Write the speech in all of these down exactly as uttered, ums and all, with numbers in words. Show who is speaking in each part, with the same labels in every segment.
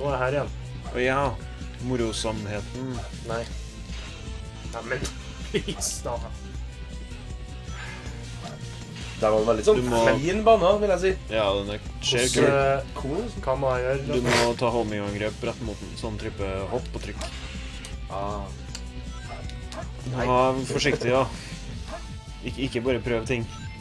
Speaker 1: nå er jeg her igjen.
Speaker 2: Å ja, morosomheten.
Speaker 1: Nei. Nei, men please da.
Speaker 3: Det var en veldig sånn
Speaker 2: må...
Speaker 3: fin bane, vil jeg si.
Speaker 2: Ja, den er skjer
Speaker 1: Hvordan,
Speaker 3: cool.
Speaker 1: Hva må jeg gjøre?
Speaker 2: Du må ta homing-angrep rett mot den, sånn type hopp og trykk.
Speaker 3: Ah.
Speaker 2: Ja, forsiktig, ja. Ik ikke bare prøv ting.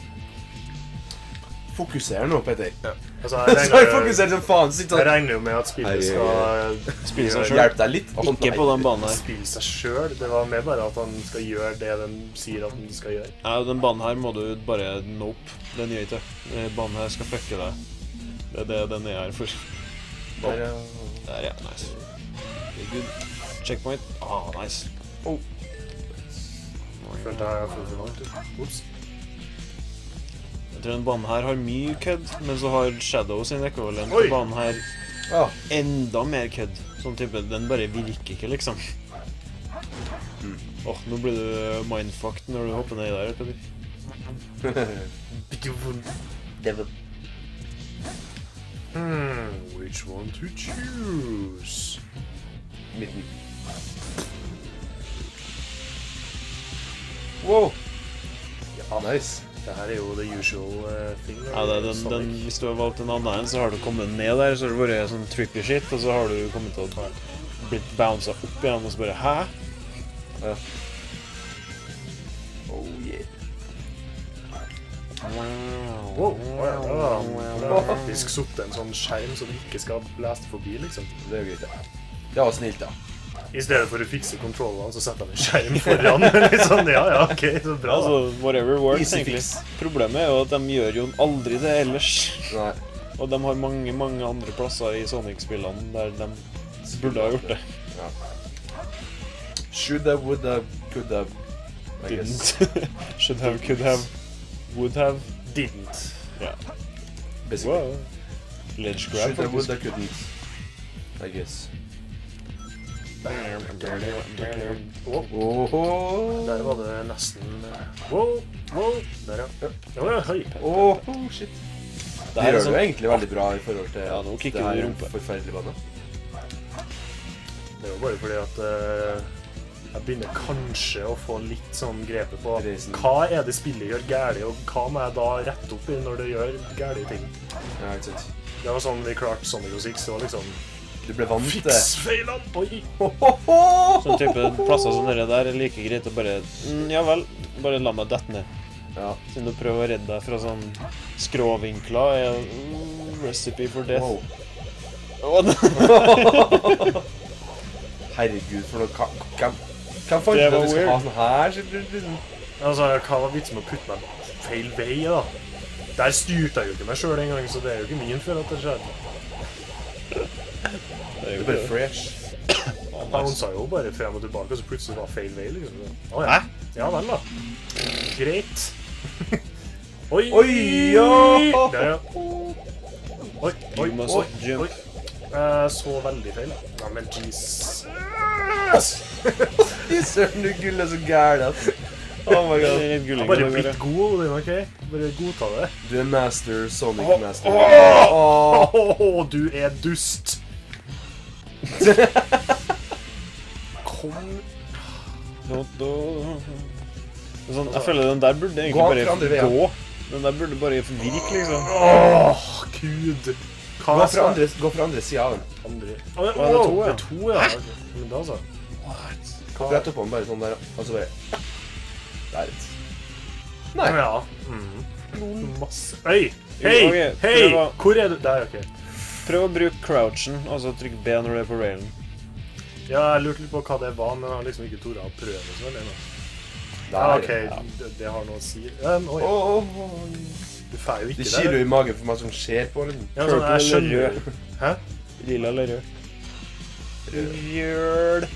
Speaker 3: Fokuser nå, Peter.
Speaker 1: Ja. Altså, jeg
Speaker 3: Så jeg fokuserer som faen.
Speaker 1: Jeg regner jo med at spillet skal
Speaker 2: spille seg selv.
Speaker 3: Hjelp deg litt. Oh,
Speaker 2: ikke på den banen her.
Speaker 1: Spille seg selv. Det var mer bare at han skal gjøre det den sier at han skal gjøre.
Speaker 2: Ja, den banen her må du bare nope. Den gjør ikke. Den banen her skal fucke deg. Det er det den er her for.
Speaker 3: Der, ja.
Speaker 2: Der, ja. Nice. Good. Checkpoint. Ah, nice.
Speaker 3: Oh.
Speaker 1: Følte jeg har fått for langt. Ups.
Speaker 2: Jeg tror den banen her har mye kødd, men så har Shadow sin ekvivalent
Speaker 1: Oi!
Speaker 2: til banen her
Speaker 3: Ah.
Speaker 2: enda mer kødd. Sånn type, den bare virker ikke, liksom. Åh,
Speaker 3: Mm.
Speaker 2: oh, nå blir du mindfucked når du hopper ned der, Peter.
Speaker 3: Devil.
Speaker 1: Hmm, which one to choose?
Speaker 3: Midten. Wow.
Speaker 1: Ja,
Speaker 3: Nice.
Speaker 1: det her er jo the usual uh, thing.
Speaker 2: Ja, det er den, den, hvis du har valgt en annen en, så har du kommet ned der, så har det vært sånn trippy shit, og så har du kommet til å blitt bouncet opp igjen, og så bare, hæ?
Speaker 3: Ja. Oh yeah.
Speaker 1: Wow, ja, ja, det har faktisk suttet en sånn skjerm som ikke skal blæste forbi, liksom.
Speaker 3: Det er jo greit, ja. Det var snilt, da.
Speaker 1: I stedet for å fikse kontrollene, så setter han en skjerm foran. Liksom, ja, ja, ok, så bra da.
Speaker 2: Altså, whatever works,
Speaker 3: Easy
Speaker 2: egentlig.
Speaker 3: fix.
Speaker 2: Problemet er jo at de gjør jo aldri det ellers.
Speaker 3: Nei.
Speaker 2: Og de har mange, mange andre plasser i Sonic-spillene der de burde ha gjort det.
Speaker 3: Ja. Should have, would have, could have, I guess.
Speaker 2: Didn't. Should have, could have, would have.
Speaker 1: Didn't.
Speaker 2: Ja.
Speaker 3: Basically.
Speaker 2: Wow. Ledge grab,
Speaker 3: Should have, would
Speaker 2: faktisk.
Speaker 3: have, couldn't. I guess. Åhå.
Speaker 1: Der var det nesten... Wow, wow, der ja. Ja, ja, hei.
Speaker 3: Åhå, shit.
Speaker 2: Det
Speaker 3: Det
Speaker 2: her er
Speaker 3: gjør det
Speaker 2: sånn-
Speaker 3: jo egentlig veldig bra i forhold til
Speaker 2: Ja, nå kikker
Speaker 3: det
Speaker 2: du i
Speaker 3: her
Speaker 2: rumpe.
Speaker 3: forferdelige banen.
Speaker 1: Det er jo bare fordi at eh, jeg begynner kanskje å få litt sånn grepet på
Speaker 3: Reisen.
Speaker 1: hva er det spillet gjør gærlig, og hva må jeg da rette opp i når det gjør gærlige ting.
Speaker 3: Ja, ikke sant.
Speaker 1: Det var sånn vi klarte Sonic og Six, det var liksom
Speaker 3: Du ble vant til.
Speaker 1: fiks feilene, oi!
Speaker 2: Sånn type plasser som dere der er like greit å bare, mm, ja vel, bare la meg dette ned.
Speaker 3: Ja.
Speaker 2: Siden du prøver å redde deg fra sånn skråvinkler, er mm, recipe for death.
Speaker 3: Wow.
Speaker 2: Å, nei.
Speaker 3: Herregud, for noe... Hvem, hvem fant
Speaker 2: Det
Speaker 3: ut
Speaker 2: var
Speaker 3: at du skal ha
Speaker 2: weird.
Speaker 3: sånn her? shit, liksom?
Speaker 1: Altså, hva var vitsen med å putte meg feil vei, da? Der styrte jeg jo ikke meg selv en gang, så det er jo ikke min feil at det skjedde.
Speaker 2: Det er
Speaker 3: Du
Speaker 2: jo
Speaker 3: er bare
Speaker 2: ikke det.
Speaker 3: fresh.
Speaker 1: Jeg bounsa jo bare frem og tilbake, og så plutselig var det feil vei, liksom. Å, ja.
Speaker 2: Hæ?
Speaker 1: Ja vel, da. Greit. Oi!
Speaker 3: Oi, ja!
Speaker 1: Der, ja. Oi, oi,
Speaker 2: You must
Speaker 1: oi,
Speaker 2: jump.
Speaker 1: oi. Jeg så veldig feil, da. Ja, men jeez.
Speaker 3: Fy søren, du gull er så gæren, ass. Oh my
Speaker 2: Det
Speaker 3: god.
Speaker 2: er litt
Speaker 1: Jeg
Speaker 2: gulling
Speaker 1: har bare
Speaker 2: å
Speaker 1: blitt
Speaker 2: gjøre.
Speaker 1: god, Odin, ok? Bare godta det.
Speaker 3: Du er master, Sonic
Speaker 1: Åh,
Speaker 3: master.
Speaker 1: åh!
Speaker 3: Åh.
Speaker 1: Åh, du er dust. Kom.
Speaker 2: Da, da. Det er Sånn, jeg føler den der burde
Speaker 3: Gå
Speaker 2: egentlig
Speaker 3: an
Speaker 2: bare
Speaker 3: fra andre veien.
Speaker 2: gå. Den der burde bare virke, liksom.
Speaker 1: Åh, Gud. Hva
Speaker 3: Gå fra
Speaker 1: skal-
Speaker 3: andre, gå fra andre siden av den.
Speaker 1: Andre. Å,
Speaker 2: det er to,
Speaker 1: wow,
Speaker 2: ja.
Speaker 1: det er to, ja. Ok. Men da, så.
Speaker 3: Gå rett oppå den, bare sånn der, og så bare... Der. Nei.
Speaker 1: Ja. Mm. Masse. Øy! Hei!
Speaker 2: Ok,
Speaker 1: Hei!
Speaker 2: prøv å-
Speaker 1: Hvor er du? Der, ok.
Speaker 2: Prøv å bruke crouchen, altså trykk B når du er på railen.
Speaker 1: Ja, jeg lurte litt på hva det var, men jeg har liksom ikke tort å prøve det så veldig.
Speaker 3: Der.
Speaker 1: Ja, ok,
Speaker 3: Ja.
Speaker 1: det, det har noe å si. Um, oi,
Speaker 3: Åh, åh, åh.
Speaker 1: du fer jo ikke
Speaker 3: Det
Speaker 1: der.
Speaker 3: kiler jo i magen for meg som ser på den.
Speaker 1: Ja, sånn, jeg
Speaker 2: Purple
Speaker 1: skjønner
Speaker 2: eller
Speaker 1: jo. Hæ?
Speaker 2: Lilla eller rød?
Speaker 3: Rød.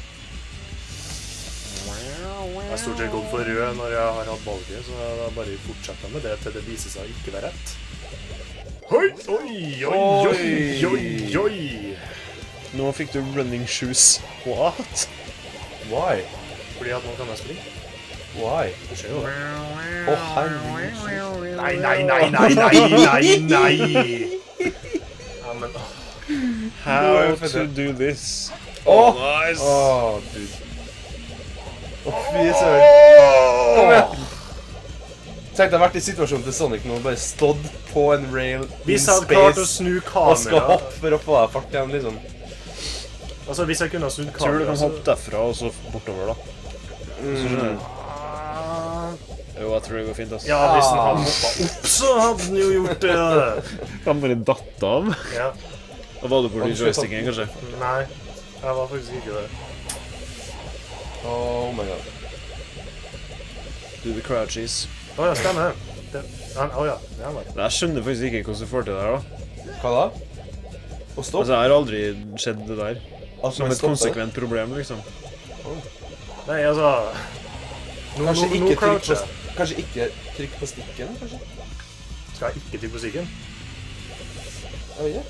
Speaker 1: Jeg har stort sett gått for rød når jeg har hatt valget, så jeg bare fortsetter med det til det viser seg å ikke være rett. Oi, oi, oi, oi, oi, oi.
Speaker 2: Nå fikk du running shoes. What?
Speaker 3: Why?
Speaker 1: Fordi at nå kan jeg springe.
Speaker 3: Why?
Speaker 1: Du ser jo det.
Speaker 3: Å, herregud.
Speaker 1: Nei, nei, nei, nei, nei, nei, nei. Ja, men... åh.
Speaker 2: How to do this.
Speaker 3: Åh!
Speaker 2: Nice!
Speaker 3: Åh, dude. Åh, fy søren. Kom igjen. Tenk deg vært i situasjonen til Sonic nå, bare stått på en rail
Speaker 1: Hvis
Speaker 3: in
Speaker 1: jeg hadde klart å
Speaker 3: space,
Speaker 1: snu
Speaker 3: og skal
Speaker 1: kamera
Speaker 3: hoppe for å få deg fart igjen, liksom.
Speaker 1: Altså, hvis jeg kunne ha snudd
Speaker 2: Tror du
Speaker 1: kamera
Speaker 2: kan hoppe derfra og så bortover, da? Så skjønner du? Jo, jeg tror det går fint, ass.
Speaker 1: Ja, hvis den hadde hoppet opp, så hadde den jo gjort det.
Speaker 2: Han bare datt av.
Speaker 1: Ja.
Speaker 2: Da var du på joysticken, kanskje?
Speaker 1: Nei, jeg var faktisk ikke det.
Speaker 3: Oh my god.
Speaker 2: Do the crouchies.
Speaker 1: Åja, stemmer. Det, han, åja, det er meg.
Speaker 2: Jeg skjønner faktisk ikke hvordan du får til det her, da.
Speaker 3: Hva da? Å stoppe?
Speaker 2: Altså, jeg har aldri skjedd det der.
Speaker 3: Altså,
Speaker 2: Som
Speaker 3: man
Speaker 2: et
Speaker 3: stopper.
Speaker 2: konsekvent problem, liksom.
Speaker 1: Nei, altså... Nå,
Speaker 3: Kanskje
Speaker 1: nå,
Speaker 3: ikke
Speaker 1: nå
Speaker 3: trykk på,
Speaker 1: croucher jeg.
Speaker 3: kanskje ikke trykk på stikken, kanskje?
Speaker 1: Skal jeg ikke trykke på stikken?
Speaker 3: Jeg vet ikke.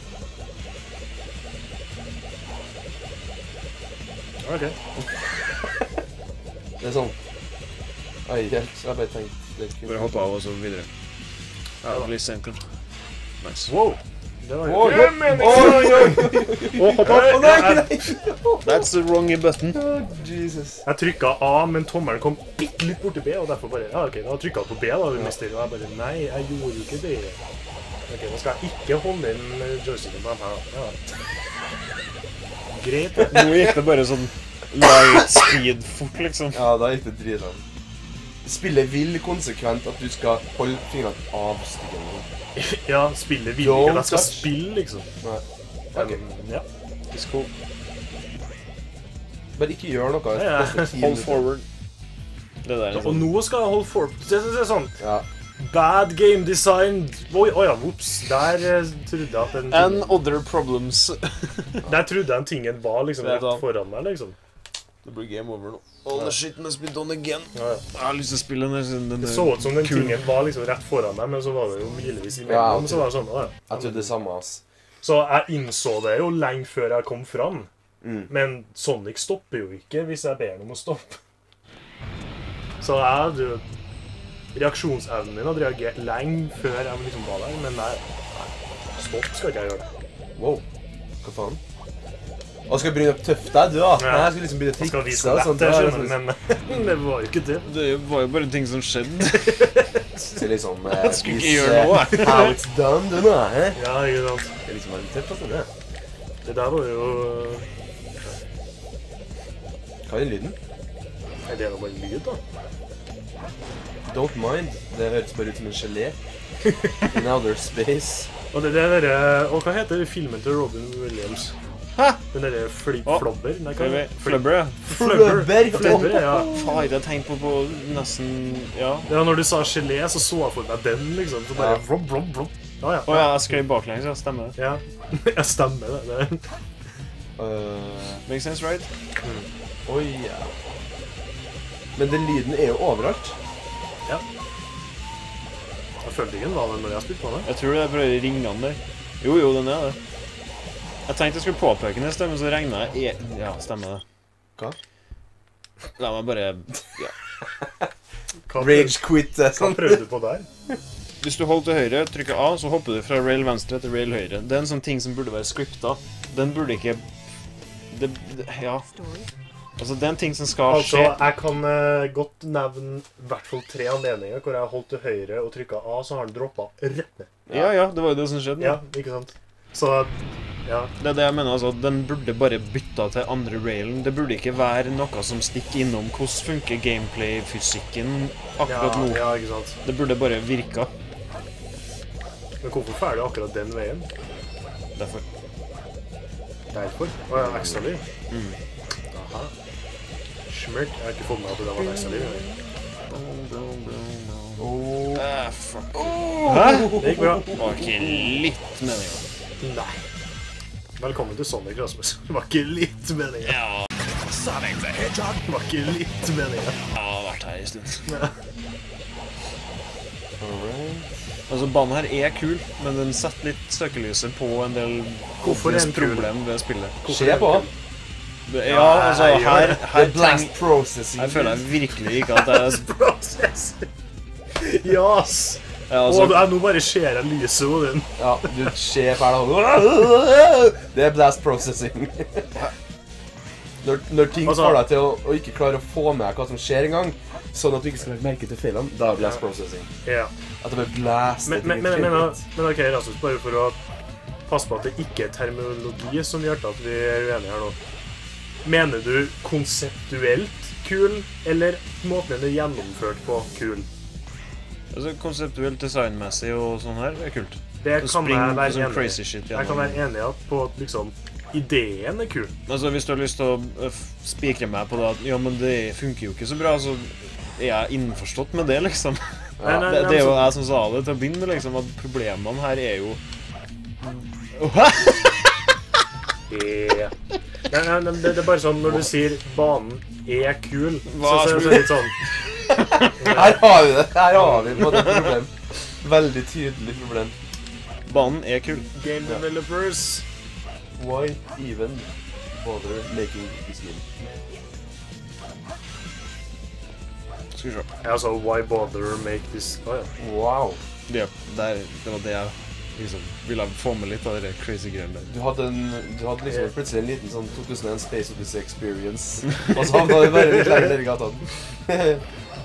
Speaker 1: Ok.
Speaker 3: Det er sånn. Oi, helt. Jeg bare tenkte det kunne...
Speaker 2: Bare hoppe av og så videre. Ja, det blir sent, kanskje. Nice.
Speaker 1: Wow! Det var
Speaker 3: Oi,
Speaker 1: jo...
Speaker 3: oi, oi, oi!
Speaker 2: Å, hopp av!
Speaker 3: Å nei,
Speaker 1: jeg,
Speaker 3: nei!
Speaker 2: That's the wrong button.
Speaker 3: Oh, Jesus.
Speaker 1: jeg trykket A, men tommelen kom bitte litt bort til B, og derfor bare... Ja, ok, da trykket jeg på B da, vi mister. Og jeg bare, nei, jeg gjorde jo ikke det. Ok, nå skal jeg ikke holde inn joysticken på den her. Ja. Greit, det.
Speaker 2: Nå gikk det bare sånn light speed fort, liksom.
Speaker 3: Ja, da gikk det dritene. Spillet vil konsekvent at du skal holde fingrene av stikken.
Speaker 1: Ja, spillet vil ikke at jeg skal
Speaker 3: Don't touch.
Speaker 1: spille, liksom.
Speaker 3: Nei. Ok.
Speaker 1: Um, ja.
Speaker 2: It's cool.
Speaker 3: Bare ikke gjør noe.
Speaker 1: Ja, ja.
Speaker 3: Neste ti
Speaker 2: Hold
Speaker 3: minutter.
Speaker 2: forward. Det der er
Speaker 1: Og
Speaker 2: sånn.
Speaker 1: nå skal jeg holde for... Det det er sånn...
Speaker 3: Ja.
Speaker 1: Bad game design. Oi, oi, ja, whoops. Der eh, trodde jeg at den
Speaker 2: And
Speaker 1: tingen,
Speaker 2: other problems.
Speaker 1: der trodde jeg den tingen var liksom
Speaker 2: Det er
Speaker 1: rett
Speaker 2: da.
Speaker 1: foran meg, liksom.
Speaker 2: Det blir game over nå. All the shit must be done again.
Speaker 1: Ja, ja.
Speaker 2: Jeg har lyst til å spille den der siden den
Speaker 1: Det
Speaker 2: er
Speaker 1: så ut som den
Speaker 2: kul.
Speaker 1: tingen var liksom rett foran meg, men så var det jo milevis
Speaker 3: Ja,
Speaker 1: imellom.
Speaker 3: ok.
Speaker 1: Så var det sånn, å, ja.
Speaker 3: Jeg trodde det samme, ass.
Speaker 1: Så jeg innså det jo lenge før jeg kom fram.
Speaker 3: Mm.
Speaker 1: Men Sonic stopper jo ikke hvis jeg ber ham om å stoppe. Så jeg hadde jo... Reaksjonsevnen min hadde reagert lenge før jeg liksom var der, men nei, nei, stopp skal ikke jeg gjøre.
Speaker 3: Wow. Hva faen? Og skal jeg begynne å tøffe deg, du da?
Speaker 1: Ja.
Speaker 3: Nei, jeg skal liksom begynne å
Speaker 1: Jeg skal
Speaker 3: trikse
Speaker 1: vise
Speaker 3: og
Speaker 1: lett
Speaker 3: sånt.
Speaker 1: det,
Speaker 3: Det er
Speaker 1: skjønner du, men det var jo ikke det.
Speaker 2: Det var jo bare ting som skjedde.
Speaker 3: Så liksom... eh,
Speaker 2: Jeg skulle ikke
Speaker 3: vise,
Speaker 2: gjøre noe.
Speaker 3: eh, How it's done, du nå, hæ?
Speaker 1: Ja, ikke sant.
Speaker 3: Det er liksom veldig tøft, altså, det.
Speaker 1: Det der var jo...
Speaker 3: Hva er den lyden?
Speaker 1: Nei, det er jo bare en lyd, da.
Speaker 3: Don't mind. Det høres bare ut som en gelé. In outer space.
Speaker 1: Og det, det er dere... Og hva heter filmen til Robin Williams?
Speaker 2: Hæ?
Speaker 1: Den der fli,
Speaker 2: Å,
Speaker 1: flobber? Nei, hva er det?
Speaker 2: Flubber, ja.
Speaker 1: Flubber.
Speaker 3: Flubber.
Speaker 1: Flubber, ja.
Speaker 2: Faen, jeg tenkte på, på nesten... Ja.
Speaker 1: Ja, når du sa gelé, så så jeg for meg den, liksom. Så bare...
Speaker 3: Ja.
Speaker 1: Vrob, vrob, vrob. Ja, ja.
Speaker 2: Å ja, jeg skrev baklengs, ja. Stemmer det.
Speaker 1: Ja. Jeg stemmer det. det.
Speaker 3: Uh,
Speaker 2: Makes sense, right?
Speaker 3: Oi, ja. Men den lyden er jo overalt.
Speaker 1: Ja. Jeg følte ikke den var den når jeg spilte på den.
Speaker 2: Jeg tror det er bare ringene der. Jo, jo, den er det. Jeg tenkte jeg skulle påpeke den i sted, men så regnet jeg... E ja, stemmer det.
Speaker 3: Hva?
Speaker 2: La meg bare... Ja.
Speaker 1: Hva
Speaker 3: Rage quit. eh,
Speaker 1: Hva
Speaker 3: Sånn.
Speaker 1: prøvde du på der?
Speaker 2: Hvis du holder til høyre, trykker A, så hopper du fra rail venstre til rail høyre. Det er en sånn ting som burde være scriptet. Den burde ikke... Det, det, ja. Altså, det er en ting som skal
Speaker 1: Altså,
Speaker 2: skje.
Speaker 1: jeg kan uh, godt nevne i hvert fall tre anledninger hvor jeg har holdt til høyre og trykket A, så har den droppet rett ned.
Speaker 2: Ja, ja, det var jo det som skjedde.
Speaker 1: Ja, ikke sant? Så, ja.
Speaker 2: Det er det jeg mener, altså. Den burde bare bytta til andre railen. Det burde ikke være noe som stikker innom hvordan funker gameplay-fysikken akkurat
Speaker 1: Ja,
Speaker 2: nå.
Speaker 1: ja, ikke sant?
Speaker 2: Det burde bare virka.
Speaker 1: Men hvorfor ferdig akkurat den veien?
Speaker 2: Derfor.
Speaker 1: Derfor? Å, ja, ekstra liv.
Speaker 2: Mm.
Speaker 1: Aha. Smørt. Jeg har ikke fått med at det var ekstra liv.
Speaker 3: Oh.
Speaker 2: Ah, fuck.
Speaker 1: Hæ? Det gikk bra.
Speaker 2: Det var ikke litt meningen.
Speaker 1: Nei. Velkommen til Sonic, Rasmus. Det var ikke litt meningen.
Speaker 2: Ja,
Speaker 1: Det var ikke litt meningen.
Speaker 2: jeg har vært her en stund.
Speaker 1: Ja.
Speaker 3: Alright.
Speaker 2: Altså, banen her er kul, men den setter litt søkelyset på en del
Speaker 1: Hvorfor er den kul?
Speaker 2: problem ved spillet.
Speaker 3: Se på.
Speaker 2: Det- Ja, altså,
Speaker 1: Nei,
Speaker 2: her,
Speaker 3: Det
Speaker 2: her,
Speaker 3: er blast
Speaker 2: treng,
Speaker 3: processing.
Speaker 2: her føler jeg virkelig ikke at jeg...
Speaker 1: Process. Yes.
Speaker 2: Ja,
Speaker 1: Å,
Speaker 2: altså,
Speaker 1: det er nå bare ser jeg lyset og den.
Speaker 3: Ja, du ser ferdig. Det er blast processing. Når, når ting
Speaker 1: Altså-
Speaker 3: får deg til å, å ikke klare å få med hva som skjer en gang, sånn at du ikke skal legge merke til feilene, da er det blast processing.
Speaker 1: Ja.
Speaker 3: At det bare blaster
Speaker 1: Men, men,
Speaker 3: ting i
Speaker 1: men, men,
Speaker 3: trynet.
Speaker 1: men ok, Rasmus, bare for å passe på at det ikke er terminologi som gjør til at vi er uenige her nå. Mener du konseptuelt kul, eller måten den er gjennomført på kul?
Speaker 2: altså konseptuelt designmessig og sånn her er kult.
Speaker 1: Det
Speaker 2: Å
Speaker 1: kan
Speaker 2: springe
Speaker 1: jeg
Speaker 2: på
Speaker 1: være
Speaker 2: sånn
Speaker 1: enig
Speaker 2: crazy
Speaker 1: i.
Speaker 2: shit
Speaker 1: Jeg kan
Speaker 2: gjennom.
Speaker 1: være enig i at på at liksom ideen er kul.
Speaker 2: Altså, hvis du har lyst til å øh, f- spikre meg på det at ja, men det funker jo ikke så bra, så er jeg innforstått med det, liksom.
Speaker 1: Nei, nei,
Speaker 2: det, det er jo
Speaker 1: altså-
Speaker 2: jeg som sa det til å begynne med, liksom, at problemene her er jo
Speaker 1: Ja. Nei, nei, nei, det, det er bare sånn når du sier banen er kul, så,
Speaker 2: Hva
Speaker 1: så, så er det litt sånn
Speaker 3: Her har vi det. Her har vi på en måte et problem. Veldig tydelig problem.
Speaker 2: Banen er kul.
Speaker 1: Game developers.
Speaker 3: Why even bother making this game?
Speaker 2: Skal vi se.
Speaker 1: Ja, altså, why bother make this Å ja.
Speaker 3: Wow.
Speaker 2: Det, der, det var det jeg liksom ville få med litt av de crazy greiene der.
Speaker 3: Du hadde, en, du hadde liksom plutselig en liten sånn to tusen og en Space Odyssey experience, og så havna vi bare litt lenger ned i gata.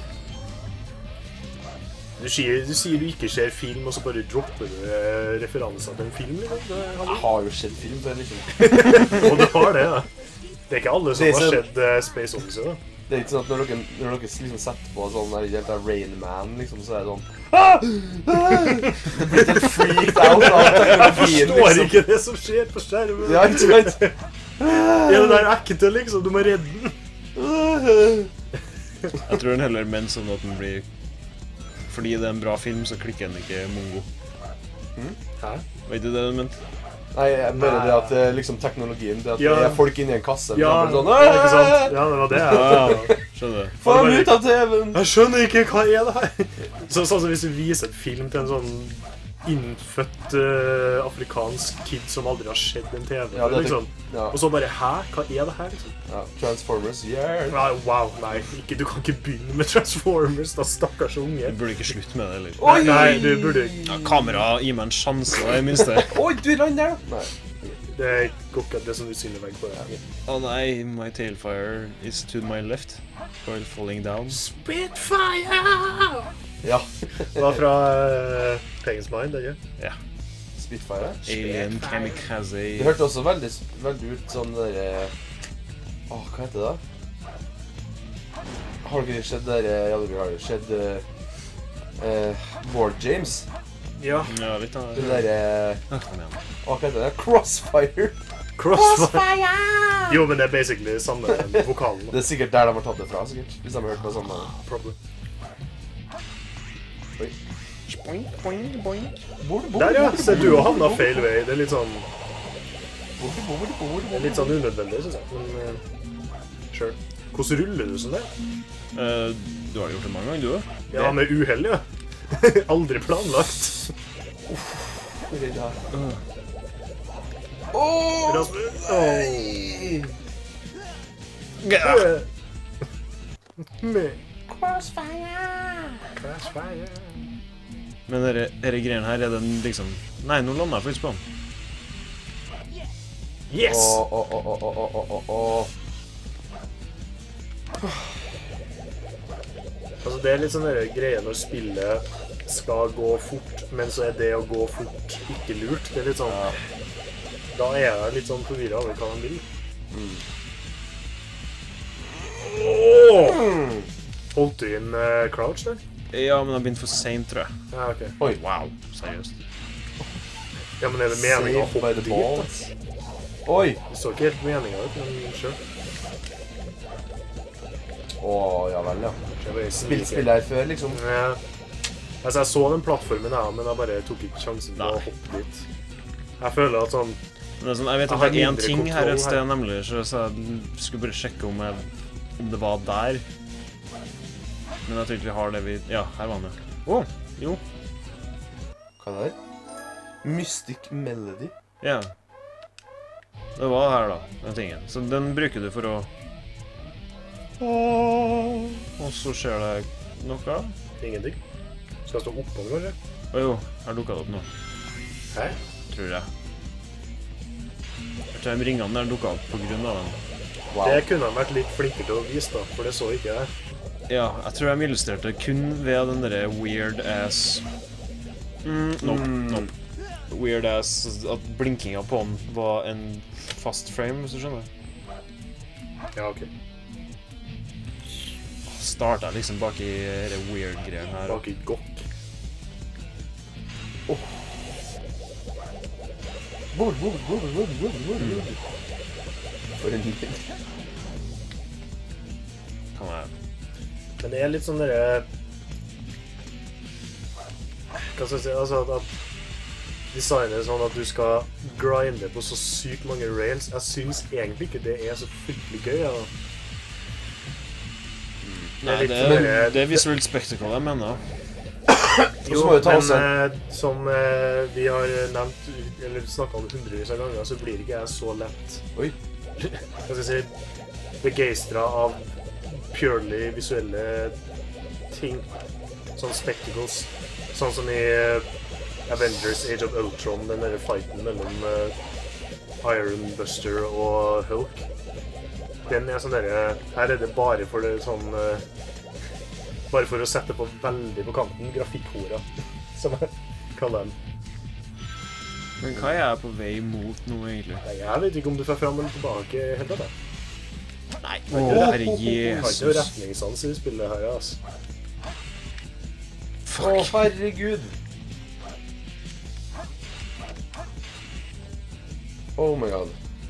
Speaker 1: Du sier, du sier du ikke ser film, og så bare dropper du eh, referanser til en film. Liksom. Det har
Speaker 3: Jeg
Speaker 1: du.
Speaker 3: har jo sett film før, liksom.
Speaker 1: Og du har det, ja. Det er ikke alle som
Speaker 3: Det er
Speaker 1: har
Speaker 3: så-
Speaker 1: sett eh, Space Odyssey, da.
Speaker 3: Det er ikke sånn at når dere, når dere liksom setter på sånn der, helt av Rain Man, liksom, så er det sånn ah! Ah! Det blir helt freaked out av teknologien,
Speaker 1: Forstår
Speaker 3: liksom.
Speaker 1: ikke det som skjer på skjermen.
Speaker 3: Ja, ikke sant?
Speaker 1: Er det der ekte, liksom? Du må redde den.
Speaker 2: Jeg tror den heller ment sånn at den blir fordi det er en bra film, så klikker den ikke mongo.
Speaker 1: Hæ?
Speaker 2: Vet du det du mente?
Speaker 3: Nei, bare det at eh, liksom teknologien, det at
Speaker 1: Ja.
Speaker 3: det er folk inni en kasse,
Speaker 1: Ja,
Speaker 3: men sånn,
Speaker 1: ja, ikke sant? Ja, det var det.
Speaker 2: Ja,
Speaker 1: Ja.
Speaker 2: ja. Skjønner du?
Speaker 3: få dem ut av T V-en!
Speaker 1: Jeg skjønner ikke, hva er det her? Så, sånn som hvis du viser et film til en sånn innfødt eh, afrikansk kid som aldri har sett en T V,
Speaker 3: Ja, det er
Speaker 1: liksom.
Speaker 3: Ja,
Speaker 1: Og så bare, hæ? Hva er det her, liksom?
Speaker 3: ja. Transformers, yeah!
Speaker 1: Nei, wow, nei, ikke, du kan ikke begynne med Transformers, da stakkars unge.
Speaker 2: Du burde ikke slutte med det, eller?
Speaker 1: Nei, nei, du burde
Speaker 2: Ja, kamera, gi meg en sjanse, i det minste.
Speaker 3: Oi, du rand der, da! Nei.
Speaker 1: Det går ikke det som usynlig vegg på det.
Speaker 2: Å nei, my tailfire is to my left while falling down.
Speaker 1: Spitfire!
Speaker 3: Ja,
Speaker 1: Det var fra uh, Pain's Mind, ikke?
Speaker 2: Ja.
Speaker 3: Spitfire.
Speaker 2: Alien kamikaze.
Speaker 3: Det hørte også veldig, veldig ut som det der... Åh, hva heter det da? Har dere sett det der... Ja, dere har jo sett... Uh, uh, War James.
Speaker 1: Ja.
Speaker 2: Ja, litt av
Speaker 3: Det der... Uh,
Speaker 2: Ja, kom igjen.
Speaker 3: hva heter det? Crossfire.
Speaker 1: Crossfire! Jo, men det er basically samme vokalen.
Speaker 3: Det er sikkert der de har tatt det fra, sikkert. Hvis de har hørt på samme...
Speaker 1: Probably.
Speaker 3: Oi.
Speaker 2: Boing, boing, boing.
Speaker 3: Borde, borde,
Speaker 1: Der, ja.
Speaker 3: borde,
Speaker 1: Se, du
Speaker 3: borde,
Speaker 1: har havnet
Speaker 3: borde,
Speaker 1: feil vei. Det er litt sånn,
Speaker 3: borde, borde, borde,
Speaker 1: det er litt sånn unødvendig, synes jeg. Men, uh, sure. Hvordan ruller du sånn der?
Speaker 2: Eh, du har gjort det mange ganger, du også.
Speaker 1: Ja, med uheld, ja. Aldri planlagt.
Speaker 3: borde, redd her.
Speaker 1: Rasmus. Åh.
Speaker 2: Ja.
Speaker 1: Med Crossfire. Crossfire.
Speaker 2: Men dere, dere greiene her er den liksom... Nei, nå lander jeg faktisk på den.
Speaker 1: Yes!
Speaker 3: Åh, åh, åh, åh, åh, åh, åh, åh.
Speaker 1: Altså, det er litt sånn der greie når spillet skal gå fort, men så er det å gå fort ikke lurt. Det er litt sånn... Da er jeg litt sånn forvirret over hva de vil. Åh!
Speaker 3: Mm.
Speaker 1: Holdt du inn uh, crouch der?
Speaker 2: Ja, men jeg begynte for sent, tror jeg.
Speaker 1: Ja, ok.
Speaker 3: Oi.
Speaker 2: Wow, seriøst.
Speaker 1: Ja, men er det meningen å
Speaker 3: Saved by
Speaker 1: hoppe
Speaker 3: the
Speaker 1: dit, da?
Speaker 3: balls. Oi.
Speaker 1: Det så ikke helt meningen ut, men sure.
Speaker 3: Åh, ja vel, ja.
Speaker 1: Det var
Speaker 3: Spilt spill her før, liksom.
Speaker 1: Ja. Altså, jeg så den plattformen her, men jeg bare tok ikke sjansen til å
Speaker 2: Nei.
Speaker 1: hoppe dit. Jeg føler at sånn...
Speaker 2: Men det er sånn, jeg vet
Speaker 1: Jeg
Speaker 2: at
Speaker 1: har
Speaker 2: det er en
Speaker 1: mindre
Speaker 2: ting her
Speaker 1: kontroll
Speaker 2: et sted,
Speaker 1: her.
Speaker 2: nemlig, så så jeg skulle bare sjekke om, jeg, om det var der. Men jeg tror ikke vi har det vi... Ja, her var den jo. Åh, jo.
Speaker 3: Hva er det her? Mystic Melody.
Speaker 2: Ja. Det var her da, den tingen. Så den bruker du for å... Og så skjer det noe.
Speaker 1: Ingenting. Skal jeg stå oppå, kanskje?
Speaker 2: Åjo, her dukket det opp nå.
Speaker 1: Hæ?
Speaker 2: Tror jeg. Jeg tror de ringene der dukket opp på grunn av den.
Speaker 3: Wow.
Speaker 1: Det kunne han vært litt flinkere til å vise da, for det så ikke jeg.
Speaker 2: Ja, jeg tror de illustrerte kun ved den der weird ass... Mm, nope,
Speaker 3: Mm.
Speaker 2: nope. Weird ass, at blinkinga på den var en fast frame, hvis du skjønner.
Speaker 1: Ja, ok.
Speaker 2: Startet jeg liksom bak i det weird greien her.
Speaker 1: Bak i gokk.
Speaker 3: Bord, bord, bord, bord, bord, bord, bord. For en lyd.
Speaker 2: Kan jeg...
Speaker 1: Men det er litt sånn dere... Hva skal jeg si, altså at, at designet er sånn at du skal grinde på så sykt mange rails. Jeg synes egentlig ikke det er så fryktelig gøy, ja.
Speaker 2: Nei,
Speaker 1: litt
Speaker 2: det
Speaker 1: sånn
Speaker 2: er,
Speaker 1: dere-
Speaker 2: det er visual spectacle jeg mener.
Speaker 1: Jo,
Speaker 3: må vi ta oss
Speaker 1: men
Speaker 3: en-
Speaker 1: eh, som eh, vi har nevnt, eller snakket om hundrevis av ganger, så blir ikke jeg så lett.
Speaker 3: Oi.
Speaker 1: Hva skal jeg si, begeistra av purely visuelle ting. Sånn spectacles. Sånn som i eh, Avengers Age of Ultron, den der fighten mellom eh, Iron Buster og Hulk. Den er sånn der, her er det bare for det sånn, eh, bare for å sette på veldig på kanten, grafikkhora, som jeg kaller dem.
Speaker 2: Men hva er jeg på vei mot nå, egentlig?
Speaker 1: Nei, jeg vet ikke om du får fram eller tilbake helt av det.
Speaker 2: Nei,
Speaker 1: Åh,
Speaker 2: herre
Speaker 1: Jeg har ikke
Speaker 2: Jesus.
Speaker 1: noe retningssans i spillet her, altså.
Speaker 3: Å,
Speaker 2: Fuck.
Speaker 3: herregud. Oh my god.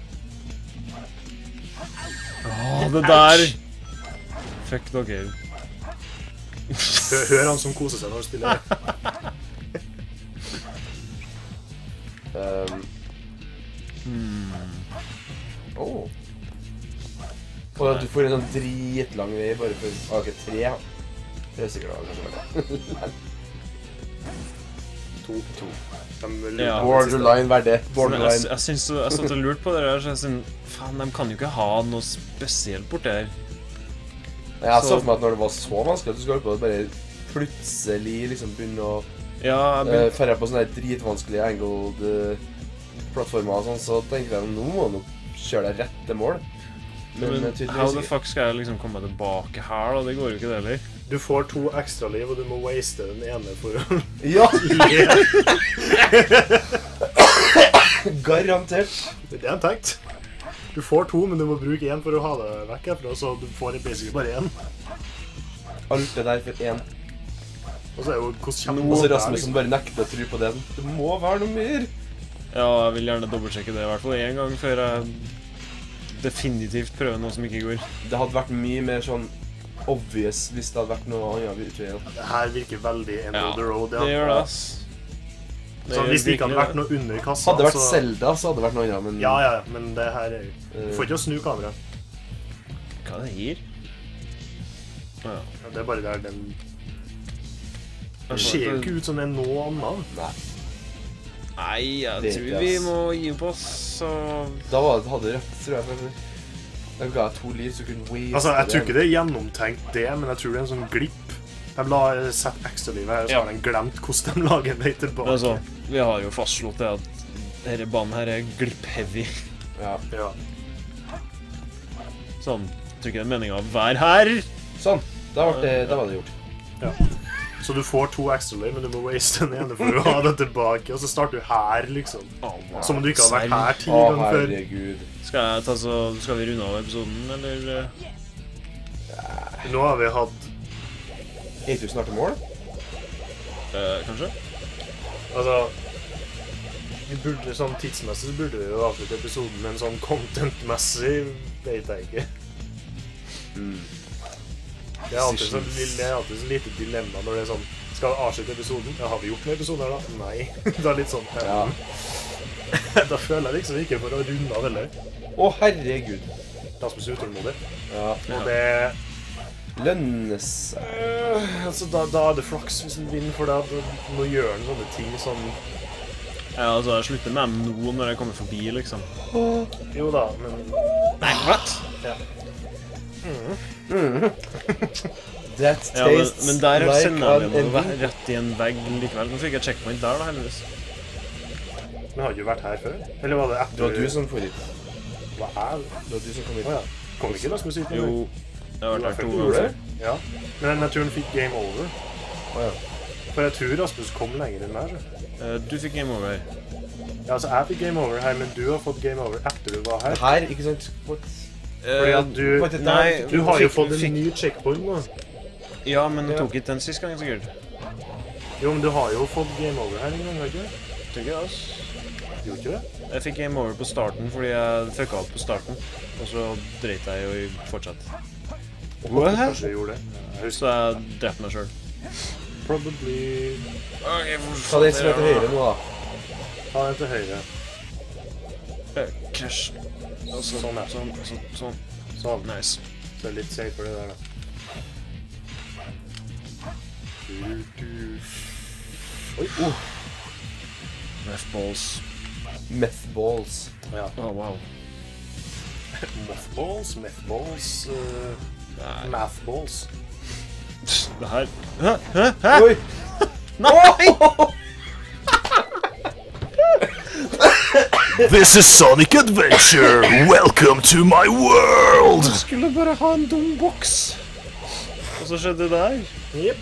Speaker 2: Åh, det der. Fuck dere.
Speaker 1: Hør, hør han som koser seg når han spiller.
Speaker 3: Um. Oh. Og at du får en sånn dritlang vei bare for... Ah, ok, tre. Det er sikkert da, kanskje det.
Speaker 1: To.
Speaker 3: To.
Speaker 1: De lurer
Speaker 2: Ja.
Speaker 1: på den siste.
Speaker 3: Borderline verdig.
Speaker 2: Jeg,
Speaker 3: Borderline.
Speaker 2: jeg synes jeg satt og lurt på det der, så jeg synes, faen, de kan jo ikke ha noe spesielt borte her.
Speaker 3: Jeg så
Speaker 2: så-
Speaker 3: for meg at når det var så vanskelig at du skulle holde på å bare plutselig liksom begynne å
Speaker 2: Ja, jeg
Speaker 3: uh,
Speaker 2: begynte...
Speaker 3: ferre på sånne her dritvanskelige angled uh, plattformer og sånn, så tenkte jeg nå må du kjøre deg rett til mål. Men,
Speaker 2: Men
Speaker 3: eh,
Speaker 2: how
Speaker 3: tydeligvis
Speaker 2: the
Speaker 3: ikke.
Speaker 2: fuck skal jeg liksom komme tilbake her, da? Det går jo ikke det heller.
Speaker 1: Du får to ekstra liv, og du må waste den ene for å
Speaker 3: Ja!
Speaker 1: le.
Speaker 3: Garantert.
Speaker 1: Det er en tenkt. Du får to, men du må bruke en for å ha det vekk herfra, så du får basically bare en.
Speaker 3: Alt det der for én.
Speaker 1: Og så er jo hvordan
Speaker 3: Og
Speaker 1: kommer
Speaker 3: så
Speaker 1: det her,
Speaker 3: Rasmus som
Speaker 1: liksom?
Speaker 3: bare nekter å tro på den. Det må være noe mer.
Speaker 2: Ja, jeg vil gjerne dobbeltsjekke det i hvert fall en gang før jeg definitivt prøver noe som ikke går.
Speaker 3: Det hadde vært mye mer sånn obvious hvis det hadde vært noe annet utvei.
Speaker 1: Det her virker veldig end of the road, ja.
Speaker 2: det gjør det, ass.
Speaker 1: Så hvis det ikke hadde vært noe under kassa,
Speaker 3: Hadde det vært
Speaker 1: så...
Speaker 3: Zelda, så hadde det vært noe annet, men...
Speaker 1: Ja, ja, men det her er jo... Du
Speaker 3: eh,
Speaker 1: får ikke å snu kameraet.
Speaker 2: Hva er det her? Å ja.
Speaker 1: Ja, det er bare der den... Det ser jo ikke ut som det er noe annet.
Speaker 3: Nei.
Speaker 2: Nei, jeg
Speaker 3: Det er
Speaker 2: tror
Speaker 3: ikke,
Speaker 2: vi
Speaker 3: ass.
Speaker 2: må gi på oss, så...
Speaker 3: Da var det, hadde du rett, tror jeg. For da ga jeg to liv, så kunne waste
Speaker 1: Altså, jeg tror ikke det er gjennomtenkt det, men jeg tror det er en sånn glipp. De la sett ekstra liv her, så
Speaker 2: Ja.
Speaker 1: har de glemt hvordan de lager en vei tilbake.
Speaker 2: Altså, vi har jo fastslått det at denne banen her er glipp-heavy.
Speaker 3: Ja.
Speaker 1: Ja.
Speaker 2: Sånn, jeg tror ikke det er meningen å være her.
Speaker 3: Sånn, da, ble det, da var det gjort.
Speaker 1: Så du får to ekstra liv, men du må waste den ene for å ha det tilbake, og så starter du her, liksom. Som om du ikke har vært her ti
Speaker 3: Å,
Speaker 1: ganger før.
Speaker 3: herregud.
Speaker 2: Skal jeg ta så... Skal vi runde av episoden, eller?
Speaker 1: Nå har vi hatt...
Speaker 3: Er du snart i mål?
Speaker 2: Eh, kanskje?
Speaker 1: Altså... Vi burde, sånn tidsmessig så burde vi jo avslutte episoden, men sånn content-messig vet jeg ikke.
Speaker 3: Mm.
Speaker 1: Det er alltid så, det er alltid så lite dilemma når det er sånn, skal vi avslutte episoden? Ja, har vi gjort noen episoder da? Nei. Det er litt sånn,
Speaker 3: Ja.
Speaker 1: da føler jeg liksom ikke for å runde av heller.
Speaker 3: Å, herregud.
Speaker 1: Rasmus er utålmodig.
Speaker 3: Ja.
Speaker 1: Og det,
Speaker 3: Lønnes seg.
Speaker 1: øh, altså da, da er det flaks hvis han vinner, for da må gjøre han sånne ting som,
Speaker 2: Ja, altså, jeg slutter med dem nå når jeg kommer forbi, liksom.
Speaker 1: jo da, men
Speaker 2: Nei, what?
Speaker 1: ja.
Speaker 3: That
Speaker 2: Ja, men,
Speaker 3: tastes
Speaker 2: men der
Speaker 3: like
Speaker 2: sender
Speaker 3: an
Speaker 2: jeg meg noe
Speaker 3: ending.
Speaker 2: rett i en vegg likevel. Nå fikk jeg checkpoint der da, heldigvis.
Speaker 1: Men har du vært her før? Eller var det etter?
Speaker 3: Det var du som får hit.
Speaker 1: Hva er det?
Speaker 3: Det var du som kom hit.
Speaker 1: Åja. Kom ikke Rasmus hit?
Speaker 2: Jo, jeg har vært her to
Speaker 3: Gjorde
Speaker 2: ganger.
Speaker 3: det?
Speaker 1: Ja. Men jeg tror han fikk game over.
Speaker 3: Åja.
Speaker 1: For jeg tror Rasmus kom lenger enn meg. så.
Speaker 2: Eh, Du fikk game over her.
Speaker 1: Ja, altså jeg fikk game over her, men du har fått game over etter du var her.
Speaker 3: Her, ikke sant? What?
Speaker 1: Fordi at du,
Speaker 3: What?
Speaker 2: Nei,
Speaker 1: du har jo
Speaker 2: fikk-
Speaker 1: fått en
Speaker 2: fikk-
Speaker 1: ny checkpoint nå.
Speaker 2: Ja, men
Speaker 3: Ja.
Speaker 2: tok ikke den sist gang, sikkert.
Speaker 1: Jo, men du har jo fått game over her en gang, har du ikke?
Speaker 2: Tror ikke, ass.
Speaker 1: Gjorde ikke det?
Speaker 2: Jeg fikk game over på starten fordi jeg fucka opp på starten. Og så dreit jeg jo i fortsatt. What?
Speaker 1: Kanskje jeg gjorde det. Jeg husker.
Speaker 2: Så jeg drepte meg selv.
Speaker 1: Probably...
Speaker 3: Ta den som er til høyre nå, da.
Speaker 1: Ta den til høyre.
Speaker 2: Eh, Crash.
Speaker 1: Sånn, sånn, ja.
Speaker 2: Sånn, sånn, sånn.
Speaker 1: Sånn.
Speaker 2: Nice.
Speaker 1: Så det er litt safe for det der, da. Du, du. Oi, oh.
Speaker 2: Ref balls.
Speaker 3: Meth balls.
Speaker 1: Ja.
Speaker 2: Oh, wow.
Speaker 1: Mothballs, methballs, uh,
Speaker 2: Nei.
Speaker 1: mathballs.
Speaker 2: Det her... Hæ? Hæ? Hæ?
Speaker 3: Oi!
Speaker 2: Nei!
Speaker 1: This is Sonic Adventure. Welcome to my world.
Speaker 2: Du skulle bare ha en dum boks. Og så skjedde det der.
Speaker 1: Jepp.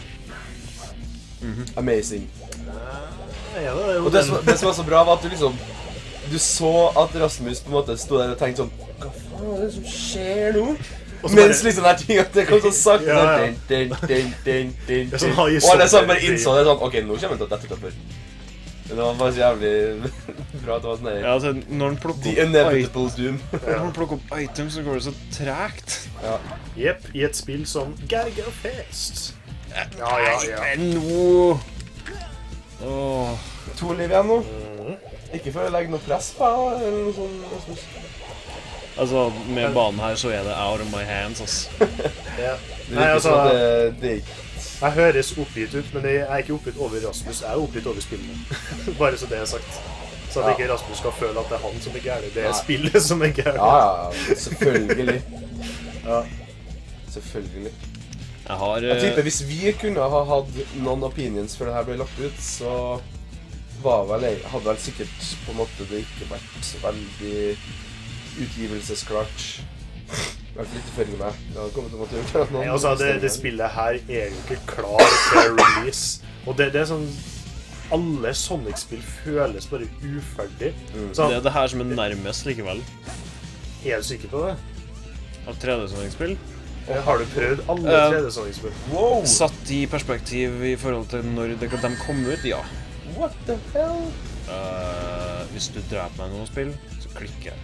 Speaker 3: Amazing.
Speaker 1: Ja, det er jo
Speaker 3: Og det
Speaker 1: den.
Speaker 3: som, det som var så bra, var at du liksom Du så at Rasmus på en måte stod der og tenkte sånn Hva faen er det som skjer nå?
Speaker 1: Og så
Speaker 3: Mens
Speaker 1: bare-
Speaker 3: liksom der ting at det kom så sakte
Speaker 1: Ja, ja.
Speaker 3: sånn, din, din, din, din, din,
Speaker 1: Det er sånn,
Speaker 3: din.
Speaker 1: har jeg
Speaker 3: Og alle
Speaker 1: sånn-
Speaker 3: sammen bare innså det sånn Ok, nå kommer han til å dette utapper. Men det var bare så jævlig bra at det var sånn der
Speaker 2: Ja, altså, når han plukker
Speaker 3: The
Speaker 2: opp,
Speaker 3: inevitable doom.
Speaker 2: når han plukker opp items, så går det så tregt.
Speaker 3: Ja.
Speaker 1: Jepp, i et spill som Gotta Go Fast. Ja, ja, ja.
Speaker 2: Men nå... Åh...
Speaker 3: To liv igjen nå.
Speaker 1: Mhm.
Speaker 3: Ikke for å legge noe press på deg, eller noe sånt, Rasmus.
Speaker 2: Altså, med banen her så er det out of my hands, ass.
Speaker 1: Ja.
Speaker 3: Det
Speaker 1: Nei,
Speaker 3: virker
Speaker 1: altså,
Speaker 3: som at det, det er ikke
Speaker 1: jeg høres oppgitt ut, men jeg er ikke oppgitt over Rasmus. Jeg er oppgitt over spillet. Bare så det er sagt. Så at
Speaker 3: Ja.
Speaker 1: ikke Rasmus skal føle at det er han som er gærlig. Det er
Speaker 3: Nei.
Speaker 1: spillet som er gærlig.
Speaker 3: Ja, ja, ja. Selvfølgelig.
Speaker 1: Ja.
Speaker 3: Selvfølgelig.
Speaker 2: Jeg har...
Speaker 3: Jeg
Speaker 2: eh,
Speaker 3: tipper hvis vi kunne ha hatt noen opinions før det her ble lagt ut, så var vel, hadde vel sikkert på en måte det ikke vært så veldig utgivelsesklart. I hvert fall ikke ifølge meg. Det hadde kommet til å måtte gjøre noen
Speaker 1: Nei, altså, det, det spillet her er jo ikke klar til release. Og det, det er sånn... Alle Sonic-spill føles bare uferdig.
Speaker 3: Mm.
Speaker 1: Så,
Speaker 2: det er det her som er nærmest likevel.
Speaker 1: er du sikker på det?
Speaker 2: Av tre D-Sonic-spill.
Speaker 1: Har du prøvd alle
Speaker 2: Eh,
Speaker 1: tre D Sonic-spill?
Speaker 3: Wow!
Speaker 2: Satt i perspektiv i forhold til når de, de kom ut, ja.
Speaker 3: What the hell?
Speaker 2: Eh, hvis du dreper meg i noe spill, så klikker jeg.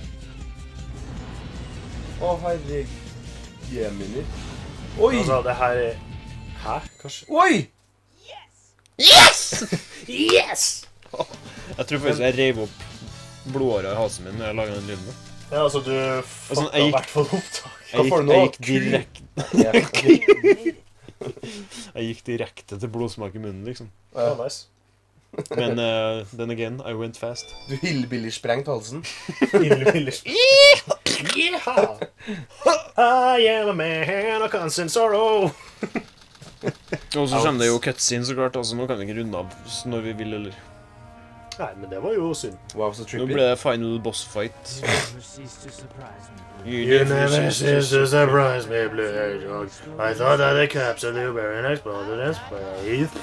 Speaker 3: Å, herre Gemini. Oi!
Speaker 1: Altså, det her er... Hæ? Kanskje?
Speaker 3: Oi!
Speaker 1: Yes! Yes!
Speaker 2: Jeg tror faktisk jeg rev opp blodåret i halsen min når jeg laget den lyden.
Speaker 1: Ja, altså, du
Speaker 2: Altså,
Speaker 1: fucka
Speaker 2: jeg
Speaker 1: i
Speaker 2: gikk-
Speaker 1: hvert fall opptak.
Speaker 3: Hva
Speaker 2: Jeg
Speaker 3: får
Speaker 2: gikk,
Speaker 3: du nå?
Speaker 2: jeg gikk
Speaker 3: Ku?
Speaker 2: direkte
Speaker 3: Ja.
Speaker 2: Jeg gikk direkte til blodsmak i munnen, liksom.
Speaker 1: Ja, nice.
Speaker 2: Men uh, then again, I went fast.
Speaker 3: Du hillbilly-sprengt halsen.
Speaker 1: Innvillig. Yeah! I am a man of constant sorrow.
Speaker 2: Og så kommer det jo cutscene, så klart. Altså, nå kan vi ikke runde av når vi vil, eller.
Speaker 1: Nei, men det var jo synd.
Speaker 3: Wow, så
Speaker 2: Nå
Speaker 3: trippy.
Speaker 2: ble det final boss fight.
Speaker 1: You never cease to surprise me, Blue Hedgehog. I thought that the capsule you were in exploded in space.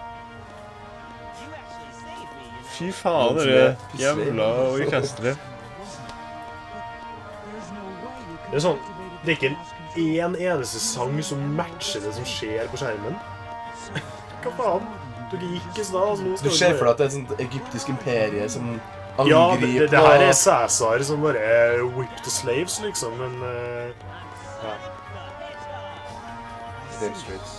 Speaker 2: Fy faen, dere jævla orkestre.
Speaker 1: Det er sånn, det er ikke en eneste sang som matcher det som skjer på skjermen. Hva faen? Du gikk i stad, altså nå
Speaker 3: Du
Speaker 1: skal
Speaker 3: ser for deg at det er et sånt egyptisk imperie som
Speaker 1: Ja, det, det,
Speaker 3: angriper
Speaker 1: det her er
Speaker 3: og-
Speaker 1: Cæsar som bare whip the slaves, liksom, men... eh, ja.
Speaker 3: Damn straight.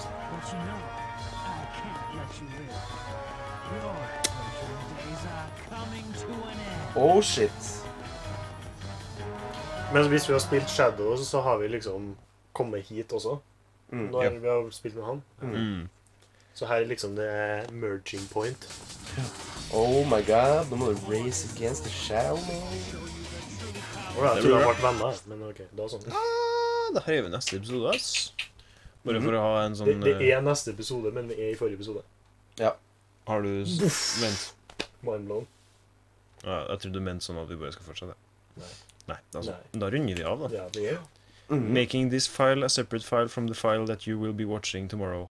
Speaker 3: Oh shit.
Speaker 1: Men hvis vi har spilt Shadows, så har vi liksom kommet hit også.
Speaker 3: Mm,
Speaker 1: Når
Speaker 2: ja.
Speaker 1: vi har spilt med han.
Speaker 2: Mm.
Speaker 1: Så her er liksom det merging point.
Speaker 3: Oh my god, nå må du race against the shadow, man.
Speaker 1: Og jeg
Speaker 2: Det
Speaker 1: tror
Speaker 2: blir
Speaker 1: de har vært venner, men ok, da sånn.
Speaker 2: Ah, det her er jo neste episode, ass. Bare for å ha en
Speaker 1: Det,
Speaker 2: sånn
Speaker 1: det
Speaker 2: eh,
Speaker 1: er neste episode, men vi er i forrige episode.
Speaker 2: Har du s- ment
Speaker 1: Mindblown.
Speaker 2: ja, Jeg trodde du mente sånn at vi bare skal fortsette.
Speaker 1: Nei.
Speaker 2: Nei, altså,
Speaker 1: Nei.
Speaker 2: da runder vi av, da.
Speaker 1: Ja, vi er.
Speaker 3: Mhm.
Speaker 2: Making this file a separate file from the file that you will be watching tomorrow.